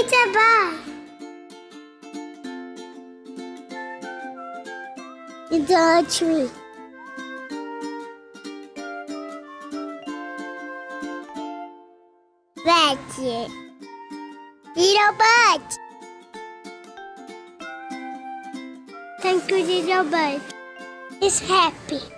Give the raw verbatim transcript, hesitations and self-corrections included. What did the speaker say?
It's a ball. It's a tree. That's it. Little bird. Thank you, little bird. It's happy.